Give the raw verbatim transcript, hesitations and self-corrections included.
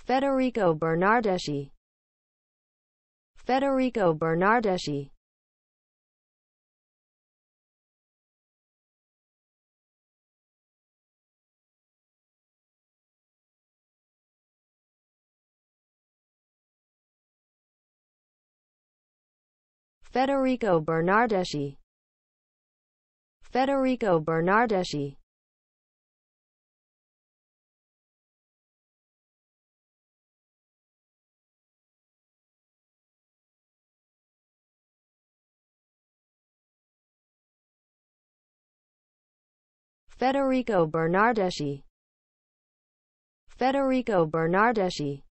Federico Bernardeschi. Federico Bernardeschi. Federico Bernardeschi. Federico Bernardeschi. Federico Bernardeschi. Federico Bernardeschi.